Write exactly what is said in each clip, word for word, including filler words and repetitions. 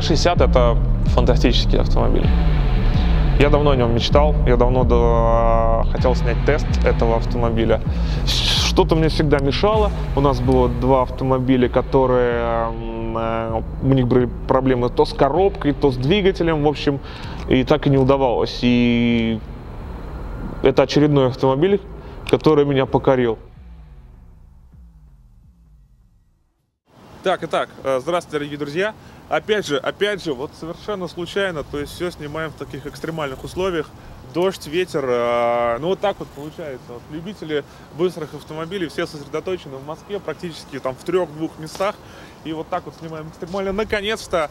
Е шестьдесят это фантастический автомобиль. Я давно о нем мечтал, я давно до... хотел снять тест этого автомобиля. Что-то мне всегда мешало. У нас было два автомобиля, которые... У них были проблемы то с коробкой, то с двигателем, в общем, и так и не удавалось. И это очередной автомобиль, который меня покорил. Так, итак, здравствуйте, дорогие друзья. Опять же, опять же, вот совершенно случайно, то есть все снимаем в таких экстремальных условиях. Дождь, ветер, ну вот так вот получается. Вот любители быстрых автомобилей все сосредоточены в Москве, практически там в трех-двух местах. И вот так вот снимаем экстремально. Наконец-то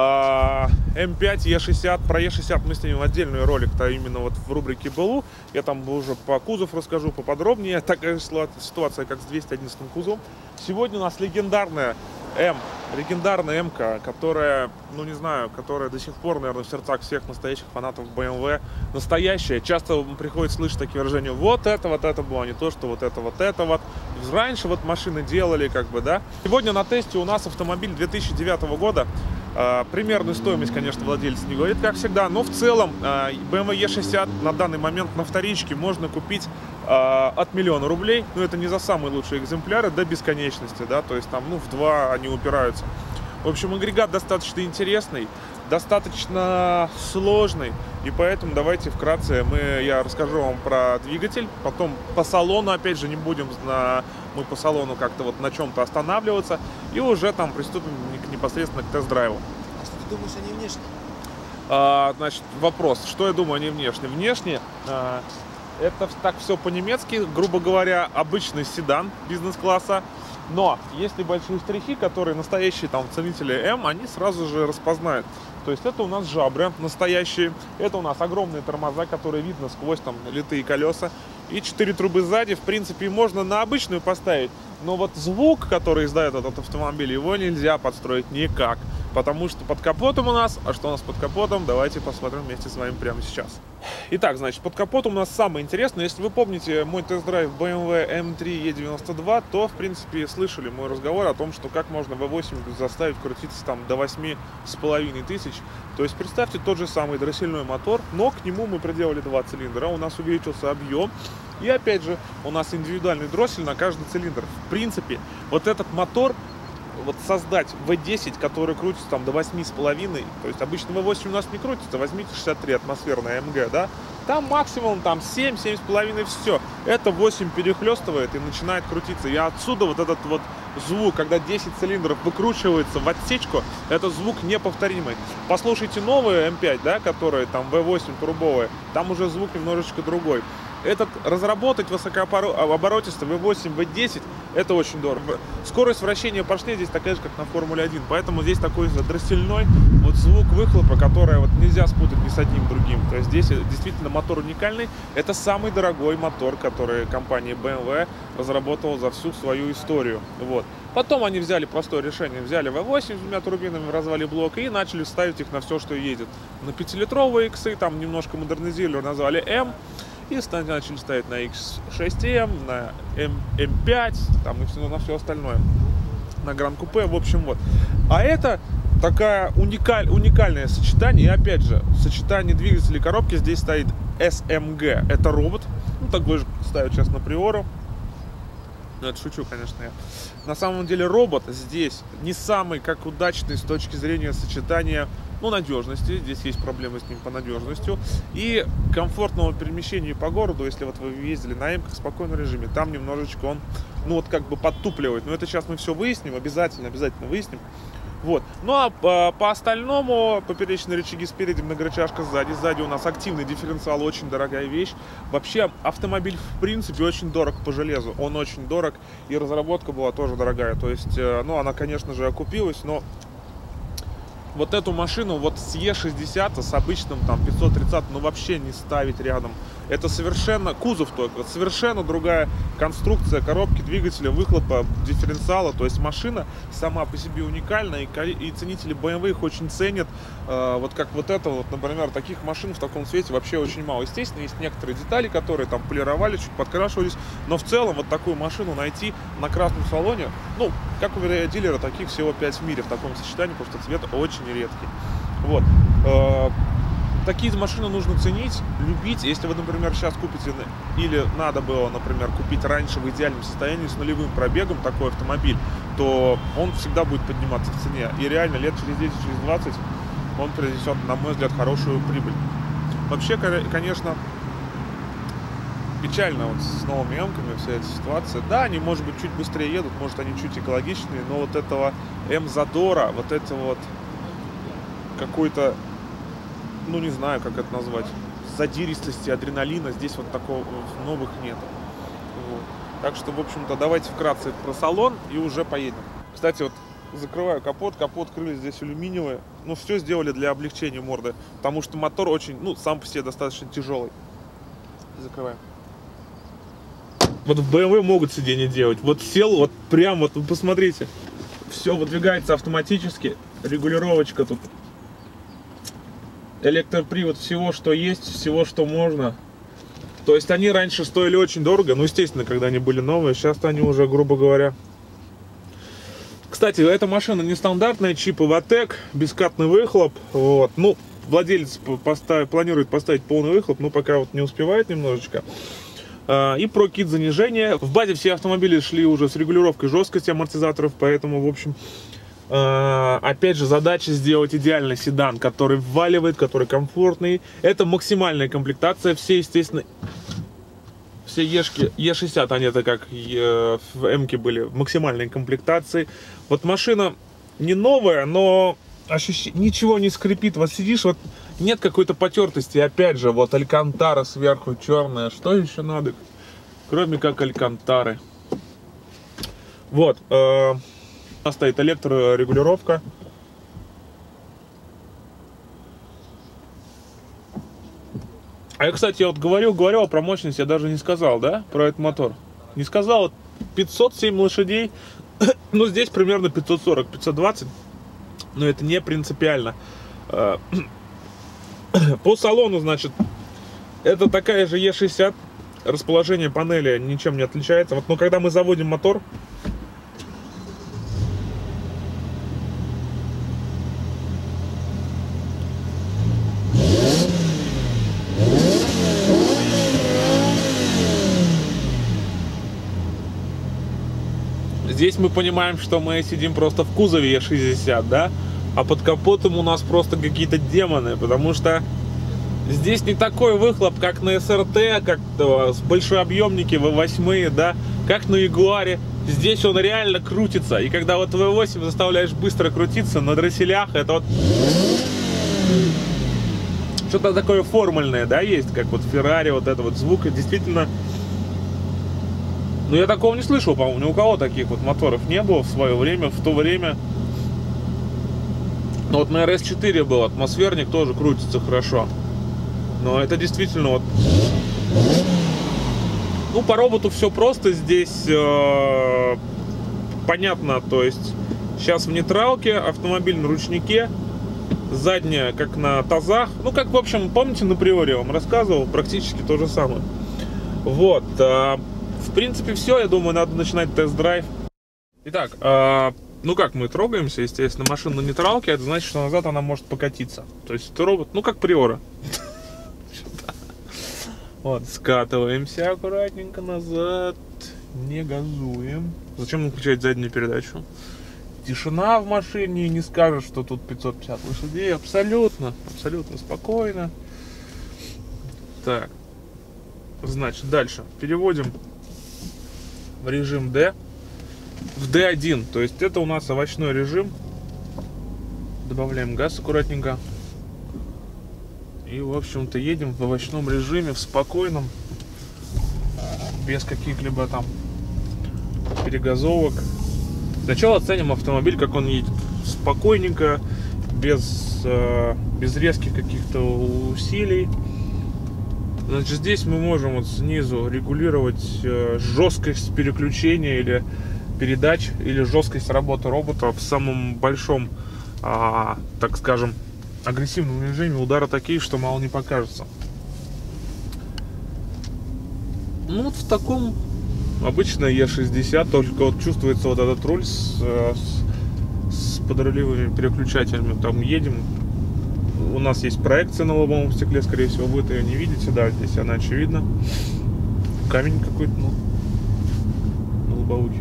эм пять Е шестьдесят. Про Е шестьдесят мы снимем отдельный ролик-то именно вот в рубрике БУ. Я там уже по кузову расскажу поподробнее. Такая же ситуация, как с двести одиннадцатым кузовом. Сегодня у нас легендарная М, легендарная М-ка, которая, ну не знаю, которая до сих пор, наверное, в сердцах всех настоящих фанатов бэ эм вэ. Настоящая. Часто приходится слышать такие выражения: вот это, вот это было, не то, что вот это, вот это вот. Раньше вот машины делали, как бы, да. Сегодня на тесте у нас автомобиль две тысячи девятого года. Uh, примерную стоимость, конечно, владелец не говорит, как всегда, но в целом uh, бэ эм вэ Е шестьдесят на данный момент на вторичке можно купить uh, от миллиона рублей. Но это не за самые лучшие экземпляры, до бесконечности, да, то есть там, ну, в два они упираются. В общем, агрегат достаточно интересный, достаточно сложный, и поэтому давайте вкратце мы, я расскажу вам про двигатель, потом по салону, опять же, не будем на, мы по салону как-то вот на чем-то останавливаться, и уже там приступим непосредственно к тест-драйву. А что ты думаешь о ней внешне? А, значит, вопрос, что я думаю о ней внешне? Внешне а, это так все по-немецки, грубо говоря, обычный седан бизнес-класса. Но есть небольшие штрихи, которые настоящие там ценители М, они сразу же распознают. То есть это у нас жабры настоящие, это у нас огромные тормоза, которые видно сквозь там литые колеса. И четыре трубы сзади, в принципе, можно на обычную поставить. Но вот звук, который издает этот автомобиль, его нельзя подстроить никак. Потому что под капотом у нас, а что у нас под капотом, давайте посмотрим вместе с вами прямо сейчас. Итак, значит, под капотом у нас самое интересное. Если вы помните мой тест-драйв бэ эм вэ эм три Е девяносто два, то, в принципе, слышали мой разговор о том, что как можно вэ восемь заставить крутиться там до восьми с половиной тысяч. То есть представьте тот же самый дроссельной мотор, но к нему мы приделали два цилиндра, у нас увеличился объем. И опять же, у нас индивидуальный дроссель на каждый цилиндр. В принципе, вот этот мотор, вот создать вэ десять, который крутится там до восьми с половиной, то есть обычно вэ восемь у нас не крутится, возьмите шестьдесят три атмосферная эм гэ, да, там максимум там семь, семь с половиной, все. Это восемь перехлестывает и начинает крутиться. И отсюда вот этот вот звук, когда десять цилиндров выкручивается в отсечку, это звук неповторимый. Послушайте новые эм пять, да, которые там вэ восемь турбовые, там уже звук немножечко другой. Этот разработать высокооборотистый вэ восемь, вэ десять, это очень дорого. Скорость вращения поршней здесь такая же, как на Формуле один. Поэтому здесь такой дроссельной вот звук выхлопа, который вот нельзя спутать ни с одним другим. То есть здесь действительно мотор уникальный. Это самый дорогой мотор, который компания бэ эм вэ разработала за всю свою историю. Вот. Потом они взяли простое решение. Взяли вэ восемь с двумя турбинами в развале блока и начали ставить их на все, что едет. На пятилитровые иксы, там немножко модернизировали, назвали М. И начали ставить на икс шесть эм, на эм пять, там и все, на все остальное. На Гран Купе, в общем, вот. А это такая уникаль, уникальное сочетание. И опять же, сочетание двигателя и коробки здесь стоит эс эм гэ. Это робот. Ну, такой же ставят сейчас на Приору. Ну, это шучу, конечно, я. На самом деле робот здесь не самый как удачный с точки зрения сочетания, ну, надежности. Здесь есть проблемы с ним по надежностью. И комфортного перемещения по городу, если вот вы ездили на М-ках в спокойном режиме, там немножечко он, ну, вот как бы подтупливает. Но это сейчас мы все выясним, обязательно, обязательно выясним. Вот. Ну а по, по остальному поперечные рычаги спереди, многорычажка сзади. Сзади у нас активный дифференциал, очень дорогая вещь. Вообще автомобиль в принципе очень дорог по железу. Он очень дорог, и разработка была тоже дорогая. То есть, ну, она, конечно же, окупилась, но вот эту машину вот с Е шестьдесят, с обычным там пятьсот тридцать, ну вообще не ставить рядом. Это совершенно, кузов только, совершенно другая конструкция коробки, двигателя, выхлопа, дифференциала. То есть машина сама по себе уникальна, и, и ценители бэ эм вэ их очень ценят. Э, вот как вот это вот, например, таких машин в таком цвете вообще очень мало. Естественно, есть некоторые детали, которые там полировали, чуть подкрашивались, но в целом вот такую машину найти на красном салоне, ну, как уверяют дилеры, таких всего пять в мире в таком сочетании, потому что цвет очень редкий. Вот. Э, Такие машины нужно ценить, любить. Если вы, например, сейчас купите, или надо было, например, купить раньше в идеальном состоянии с нулевым пробегом такой автомобиль, то он всегда будет подниматься в цене. И реально лет через десять, через двадцать он принесет, на мой взгляд, хорошую прибыль. Вообще, конечно, печально вот с новыми эмками вся эта ситуация. Да, они, может быть, чуть быстрее едут, может, они чуть экологичнее, но вот этого М-задора, вот это вот какой-то, ну не знаю, как это назвать, задиристости, адреналина здесь вот такого новых нет. Вот. Так что, в общем-то, давайте вкратце про салон и уже поедем. Кстати, вот закрываю капот, капот крылья здесь алюминиевые. Ну, все сделали для облегчения морды, потому что мотор очень, ну, сам по себе достаточно тяжелый. Закрываем. Вот в бэ эм вэ могут сиденье делать. Вот сел, вот прям, вот вы посмотрите. Все выдвигается автоматически. Регулировочка тут. Электропривод, всего, что есть, всего, что можно. То есть они раньше стоили очень дорого, ну, естественно, когда они были новые. Сейчас они уже, грубо говоря... Кстати, эта машина нестандартная, чип Эвотек, бескатный выхлоп. Вот. Ну, владелец поставит, планирует поставить полный выхлоп, но пока вот не успевает немножечко. И прокит занижения. В базе все автомобили шли уже с регулировкой жесткости амортизаторов, поэтому, в общем... Опять же, задача сделать идеальный седан, который вваливает, который комфортный. Это максимальная комплектация. Все, естественно, все Ешки, Е шестьдесят, они это как в М-ке были в максимальной комплектации. Вот машина не новая, но ощущение, ничего не скрипит. Вот сидишь, вот нет какой-то потертости. Опять же, вот алькантара сверху черная. Что еще надо, кроме как алькантары? Вот. Э У нас стоит электрорегулировка. А я, кстати, вот говорил, говорил про мощность, я даже не сказал, да, про этот мотор. Не сказал, пятьсот семь лошадей, ну, здесь примерно пятьсот сорок, пятьсот двадцать, но это не принципиально. По салону, значит, это такая же Е шестьдесят, расположение панели ничем не отличается. Вот, но когда мы заводим мотор, здесь мы понимаем, что мы сидим просто в кузове Е шестьдесят, да? А под капотом у нас просто какие-то демоны, потому что здесь не такой выхлоп, как на эс эр тэ, как с большообъемники вэ восемь, да? Как на Ягуаре. Здесь он реально крутится. И когда вот вэ восемь заставляешь быстро крутиться на дросселях, это вот... Что-то такое формульное, да, есть, как вот Феррари, вот это вот звук, действительно... Ну, я такого не слышал, по-моему, ни у кого таких вот моторов не было в свое время, в то время. Но вот на эр эс четыре был атмосферник, тоже крутится хорошо. Но это действительно вот... Ну, по роботу все просто, здесь э, понятно, то есть сейчас в нейтралке, автомобиль на ручнике, задняя как на тазах. Ну, как, в общем, помните, на Приоре я вам рассказывал, практически то же самое. Вот. Э, В принципе, все, я думаю, надо начинать тест-драйв. Итак, э, ну как, мы трогаемся, естественно, машина на нейтралке, это значит, что назад она может покатиться. То есть это робот, ну как Приора. Вот, скатываемся аккуратненько назад, не газуем. Зачем нам включать заднюю передачу? Тишина в машине, не скажешь, что тут пятьсот пятьдесят лошадей, абсолютно, абсолютно спокойно. Так, значит, дальше переводим в режим D, в дэ один, то есть это у нас овощной режим. Добавляем газ аккуратненько. И, в общем-то, едем в овощном режиме, в спокойном, без каких-либо там перегазовок. Сначала оценим автомобиль, как он едет. Спокойненько, без, без резких каких-то усилий. Значит, здесь мы можем вот снизу регулировать э, жесткость переключения или передач, или жесткость работы робота в самом большом, а, так скажем, агрессивном режиме. Удары такие, что мало не покажется. Ну вот в таком обычно Е шестьдесят, только вот чувствуется вот этот руль с, с, с подрулевыми переключателями. Там едем, у нас есть проекция на лобовом стекле, скорее всего, вы ее не видите, да, здесь она очевидна. Камень какой-то, ну, на лобовухе.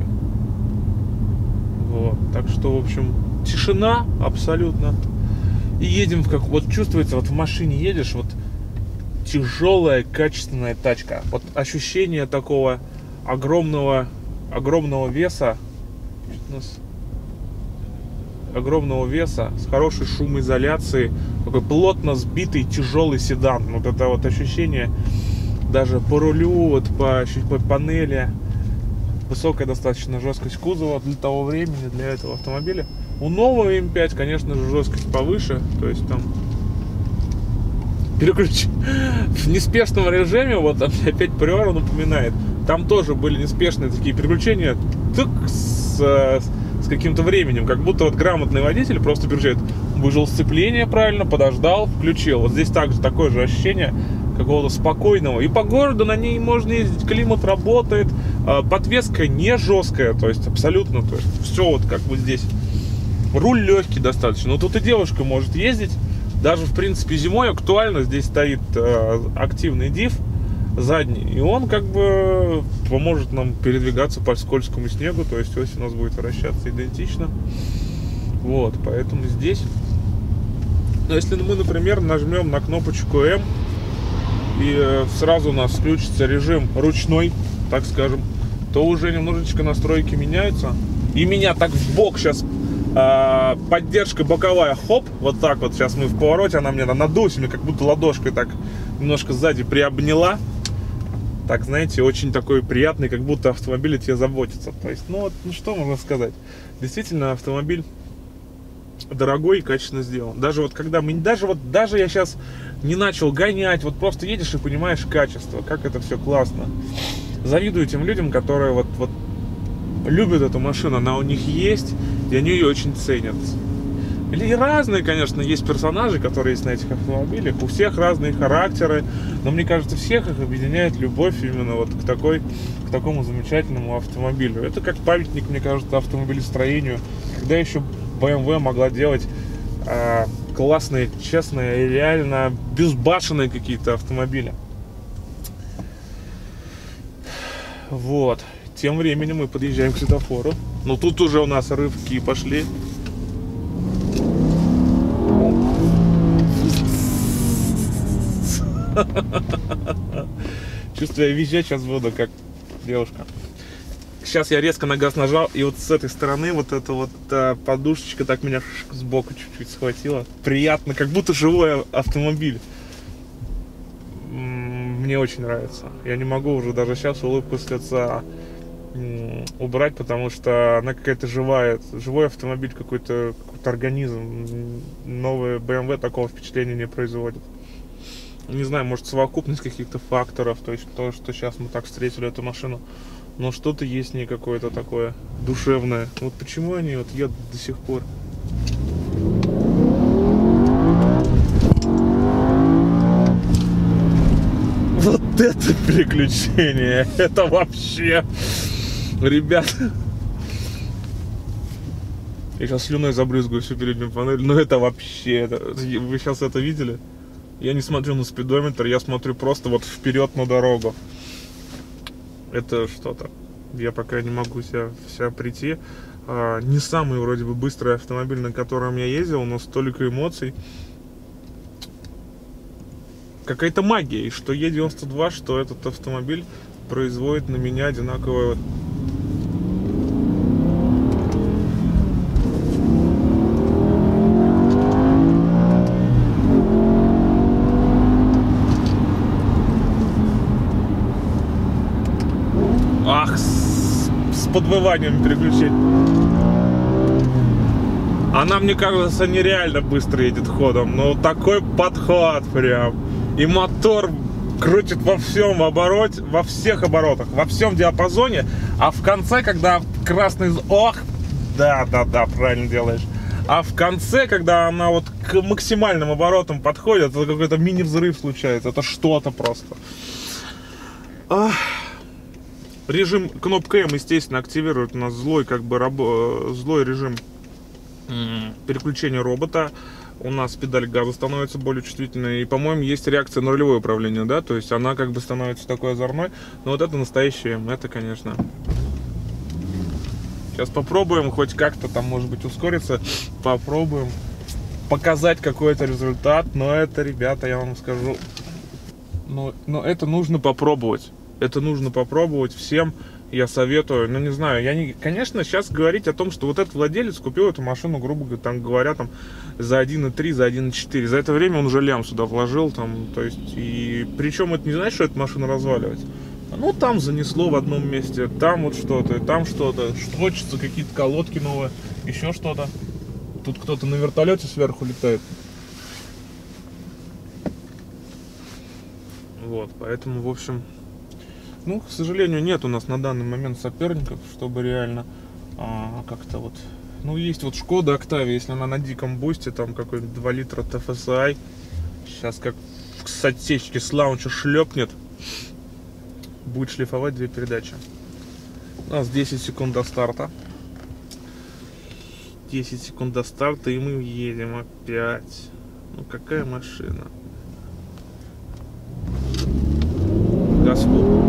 Вот, так что, в общем, тишина абсолютно. И едем в как, вот чувствуется, вот в машине едешь, вот тяжелая, качественная тачка. Вот ощущение такого огромного, огромного веса, огромного веса с хорошей шумоизоляцией, такой плотно сбитый тяжелый седан. Вот это вот ощущение даже по рулю, вот по, по панели, высокая достаточно жесткость кузова для того времени, для этого автомобиля. У нового эм пять, конечно же, жесткость повыше, то есть там переключ в неспешном режиме, вот опять Priora напоминает. Там тоже были неспешные такие переключения, тык, с, с каким-то временем, как будто вот грамотный водитель просто переключает, выжил сцепление правильно, подождал, включил. Вот здесь также такое же ощущение какого-то спокойного. И по городу на ней можно ездить, климат работает, подвеска не жесткая, то есть абсолютно, то есть все вот как бы здесь. Руль легкий достаточно, но тут и девушка может ездить. Даже, в принципе, зимой актуально. Здесь стоит э, активный диф задний, и он как бы поможет нам передвигаться по скользкому снегу. То есть ось у нас будет вращаться идентично. Вот, поэтому здесь... Но если мы, например, нажмем на кнопочку М, и э, сразу у нас включится режим ручной, так скажем, то уже немножечко настройки меняются. И меня так в бок сейчас... поддержка боковая, хоп, вот так вот, сейчас мы в повороте, она мне надулась, мне как будто ладошкой так немножко сзади приобняла, так, знаете, очень такой приятный, как будто автомобиль о тебе заботится. То есть, ну вот, ну что можно сказать, действительно автомобиль дорогой и качественно сделан. Даже вот когда мы, даже вот, даже я сейчас не начал гонять, вот просто едешь и понимаешь качество, как это все классно. Завидую тем людям, которые вот, вот любят эту машину, она у них есть, и они ее очень ценят. Или разные, конечно, есть персонажи, которые есть на этих автомобилях, у всех разные характеры, но мне кажется, всех их объединяет любовь именно вот к такой, к такому замечательному автомобилю. Это как памятник, мне кажется, автомобилестроению, когда еще бэ эм вэ могла делать э, классные, честные, реально безбашенные какие-то автомобили. Вот. Тем временем мы подъезжаем к светофору. Но тут уже у нас рывки пошли. Чувствую, я визжать сейчас буду, как девушка. Сейчас я резко на газ нажал, и вот с этой стороны вот эта вот а, подушечка так меня сбоку чуть-чуть схватила. Приятно, как будто живой автомобиль. Мне очень нравится. Я не могу уже даже сейчас улыбку с лица убрать, потому что она какая-то живая, живой автомобиль, какой-то какой-то организм. Новые бэ эм вэ такого впечатления не производит. Не знаю, может, совокупность каких-то факторов, то есть то, что сейчас мы так встретили эту машину, но что-то есть в ней какое-то такое душевное. Вот почему они вот едут до сих пор. Вот это приключение, это вообще, ребята, я сейчас слюной забрызгаю всю переднюю панель, но это вообще, это, вы сейчас это видели? Я не смотрю на спидометр, я смотрю просто вот вперед на дорогу. Это что-то, я пока не могу себя, себя прийти. А, не самый вроде бы быстрый автомобиль, на котором я ездил, но столько эмоций. Какая-то магия, и что Е девяносто два, что этот автомобиль производит на меня одинаковое. Ах, с, с подвыванием переключить. Она, мне кажется, нереально быстро едет ходом, но такой подход прям. И мотор крутит во всем обороте, во всех оборотах, во всем диапазоне, а в конце, когда красный... Ох, да, да, да, правильно делаешь. А в конце, когда она вот к максимальным оборотам подходит, это какой-то мини-взрыв случается, это что-то просто. Ах. Режим кнопка М, естественно, активирует у нас злой, как бы, рабо... злой режим переключения робота. У нас педаль газа становится более чувствительной. И, по-моему, есть реакция на рулевое управление, да? То есть она как бы становится такой озорной. Но вот это настоящее М, это, конечно. Сейчас попробуем хоть как-то там, может быть, ускориться. Попробуем показать какой-то результат. Но это, ребята, я вам скажу, но, но это нужно попробовать. Это нужно попробовать всем. Я советую, ну не знаю, я не, конечно, сейчас говорить о том, что вот этот владелец купил эту машину, грубо там говоря, там за один и три, за один и четыре. За это время он уже лям сюда вложил, там, то есть, и причем это не значит, что эта машина разваливается. Ну, там занесло в одном месте, там вот что-то, там что-то, хочется какие-то колодки новые, еще что-то. Тут кто-то на вертолете сверху летает. Вот, поэтому, в общем... Ну, к сожалению, нет у нас на данный момент соперников, чтобы реально а, как-то вот... Ну, есть вот Шкода Октавия, если она на диком бусте, там какой-нибудь два литра тэ эф эс ай. Сейчас как с отсечки с лаунча шлепнет. Будет шлифовать две передачи. У нас десять секунд до старта. десять секунд до старта, и мы едем опять. Ну, какая машина. Господи.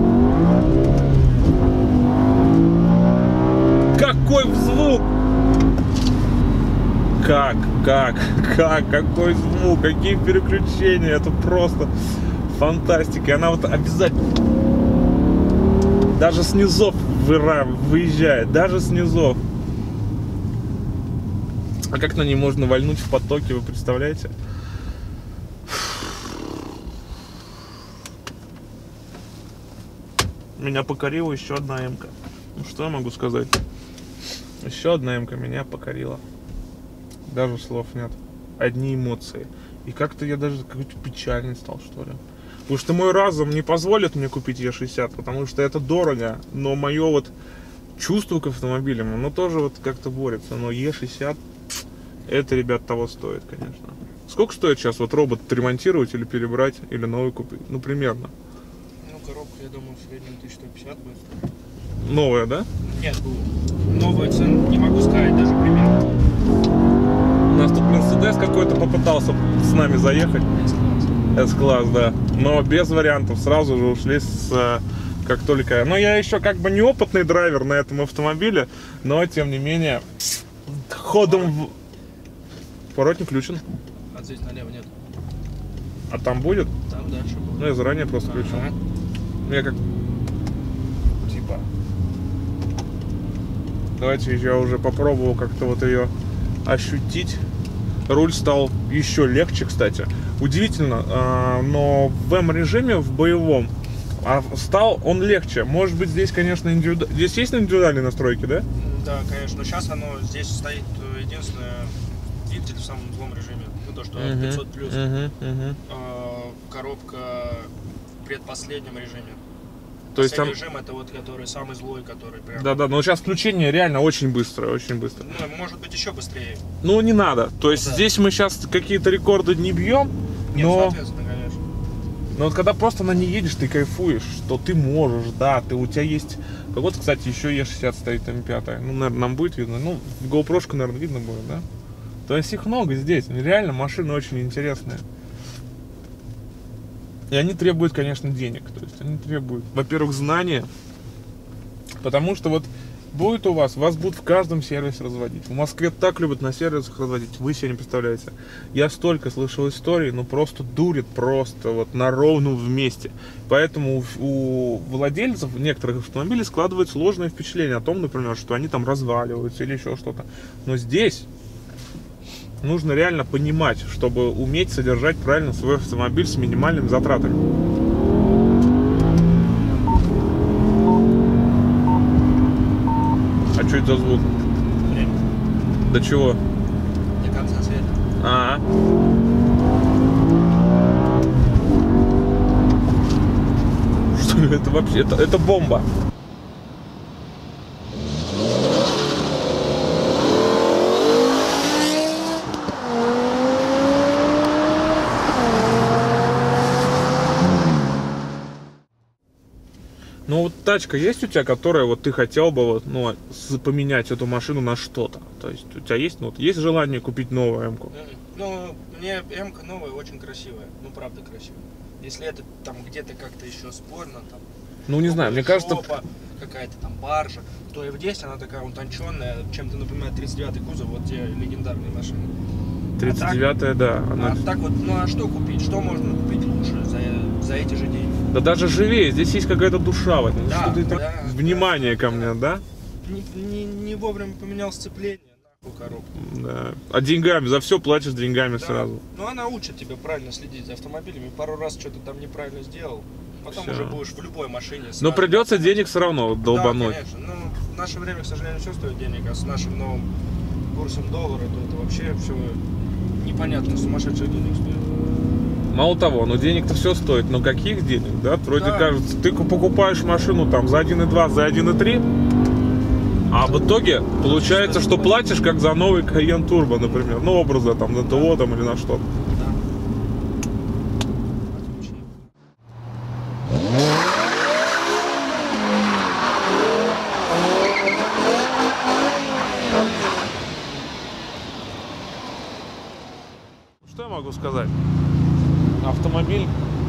Какой звук! Как, как, как, какой звук, какие переключения, это просто фантастика. И она вот обязательно, даже с низов выезжает, даже с низов. А как на ней можно вальнуть в потоке, вы представляете? Меня покорила еще одна М-ка. Ну что я могу сказать? Еще одна М-ка меня покорила. Даже слов нет. Одни эмоции. И как-то я даже какой-то печальный стал, что ли. Потому что мой разум не позволит мне купить Е шестьдесят, потому что это дорого. Но мое вот чувство к автомобилям, оно тоже вот как-то борется. Но Е шестьдесят, это, ребят, того стоит, конечно. Сколько стоит сейчас вот робот ремонтировать или перебрать, или новый купить? Ну, примерно. Коробка, я думаю, в среднем тысяча сто пятьдесят будет. Новая, да? Нет, новая цена, не могу сказать даже примерно. У нас тут Мерседес какой-то попытался с нами заехать. С-класс. С-класс, да. Но без вариантов, сразу же ушли с... Как только... Но я еще как бы неопытный драйвер на этом автомобиле, но тем не менее ходом в... Поворотник включен. А здесь налево нет. А там будет? Там дальше будет. Ну, я заранее просто включил. Ага. Я как... Типа... Давайте я уже попробовал как-то вот ее ощутить. Руль стал еще легче, кстати. Удивительно, но в М-режиме, в боевом, стал он легче. Может быть, здесь, конечно, индивиду... Здесь есть индивидуальные настройки, да? Да, конечно. Но сейчас оно здесь стоит единственное двигатель в самом злом режиме. Ну, то, что uh-huh, пятьсот плюс. Uh-huh, uh-huh. А, коробка в предпоследнем режиме. То есть там... режим это вот который самый злой, который прям... Да-да, но сейчас включение реально очень быстрое, очень быстро. Ну, может быть еще быстрее. Ну, не надо. То есть ну, да. Здесь мы сейчас какие-то рекорды не бьем, Нет, но... соответственно, конечно. Но вот когда просто на ней едешь, ты кайфуешь, что ты можешь, да, ты, у тебя есть... Вот, кстати, еще Е шестьдесят стоит М пять. Ну, наверное, нам будет видно. Ну, в GoPro-шку, наверное, видно будет, да? То есть их много здесь. Реально, машины очень интересные. И они требуют, конечно, денег. То есть они требуют, во-первых, знания. Потому что вот будет у вас, вас будут в каждом сервисе разводить. В Москве так любят на сервисах разводить, вы себе не представляете. Я столько слышал историй, ну просто дурит, просто вот на ровном вместе. Поэтому у, у владельцев некоторых автомобилей складывается ложное впечатление о том, например, что они там разваливаются или еще что-то. Но здесь нужно реально понимать, чтобы уметь содержать правильно свой автомобиль с минимальными затратами. А что это за звук? Время. До чего? До конца света. А, -а. Это вообще, это, это бомба. Ну вот тачка есть у тебя, которая вот ты хотел бы вот, ну, поменять эту машину на что-то? То есть у тебя есть, ну, вот, есть желание купить новую М-ку? Ну, мне М-ка новая очень красивая, ну правда красивая. Если это там где-то как-то еще спорно, там. Ну не знаю, мне кажется, какая-то там баржа, то эф десять она такая утонченная, чем-то напоминает тридцать девятый кузов, вот те легендарные машины. тридцать девятая, а да. Она... А так вот, ну а что купить? Что можно купить лучше за, за эти же деньги? Да даже живее, здесь есть какая-то душа в этом. Да, что-то да, внимание да, ко мне, да? Не, не, не вовремя поменял сцепление, нахуй коробку. Да. А деньгами, за все платишь деньгами да. сразу. Ну она учит тебя правильно следить за автомобилями. Пару раз что-то там неправильно сделал, потом все. Уже будешь в любой машине. Но придется денег все равно долбануть. Да, конечно. Ну, в наше время, к сожалению, все стоит денег, а с нашим новым курсом доллара, то это вообще все непонятно, сумасшедших денег стоит. Мало того, ну денег-то все стоит, но каких денег, да? Вроде да. кажется, ты покупаешь машину там за один и два, за один и три, а в итоге получается, что платишь как за новый Cayenne Turbo, например, ну образа там на ТО там или на что-то. Что я могу сказать? Автомобиль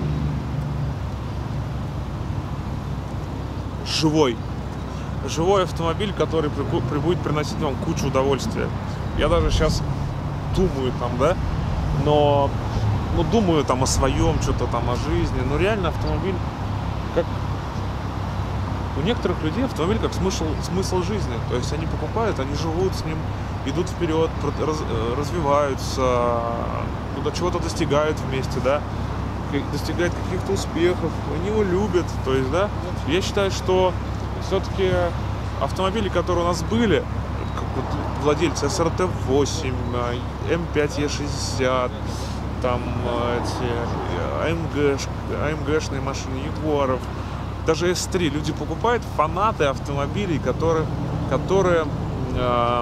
живой. Живой автомобиль, который будет приносить вам кучу удовольствия. Я даже сейчас думаю там, да, но ну, думаю там о своем, что-то там о жизни. Но реально автомобиль, как у некоторых людей автомобиль как смысл, смысл жизни. То есть они покупают, они живут с ним, идут вперед, раз, развиваются, куда чего-то достигают вместе, да, достигают каких-то успехов, они его любят. То есть, да, я считаю, что все-таки автомобили, которые у нас были, как вот владельцы эс эр тэ восемь, эм пять е шестьдесят, там эти эй эм гэшные машины, Ягуаров, даже эс три, люди покупают, фанаты автомобилей, которые, которые э,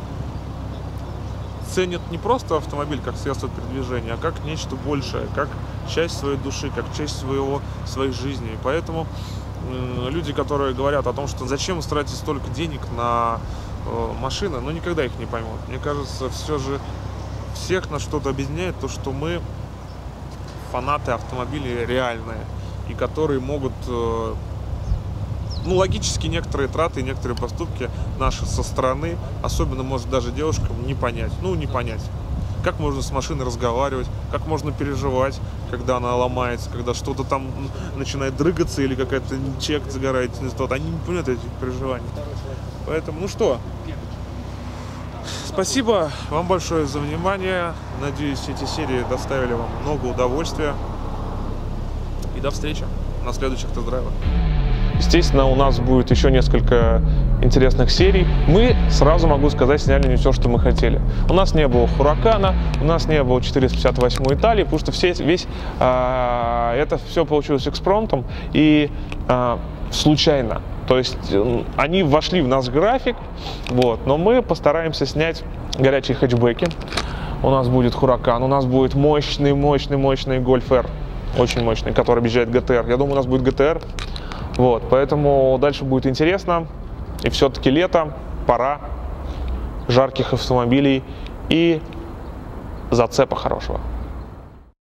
ценят не просто автомобиль как средство передвижения, а как нечто большее, как часть своей души, как часть своего, своей жизни. И поэтому э, люди, которые говорят о том, что зачем тратить столько денег на э, машины, ну никогда их не поймут. Мне кажется, все же всех нас что-то объединяет, то, что мы фанаты автомобилей реальные, и которые могут, э, ну, логически некоторые траты, некоторые поступки наши со стороны, особенно, может, даже девушкам, не понять. Ну, не понять. Как можно с машиной разговаривать, как можно переживать, когда она ломается, когда что-то там начинает дрыгаться или какая-то чек загорает. Они не понимают этих переживаний. Поэтому, ну что, спасибо вам большое за внимание. Надеюсь, эти серии доставили вам много удовольствия. И до встречи на следующих тест-драйвах. Естественно, у нас будет еще несколько интересных серий. Мы, сразу могу сказать, сняли не все, что мы хотели. У нас не было Huracan, у нас не было четыреста пятьдесят восьмой Италии, потому что все, весь, э, это все получилось экспромтом и э, случайно. То есть э, они вошли в наш график, вот, но мы постараемся снять горячие хэтчбеки. У нас будет Huracan, у нас будет мощный, мощный, мощный Golf R. Очень мощный, который объезжает джи ти ар. Я думаю, у нас будет джи ти ар. Вот, поэтому дальше будет интересно. И все-таки лето, пора жарких автомобилей и зацепа хорошего.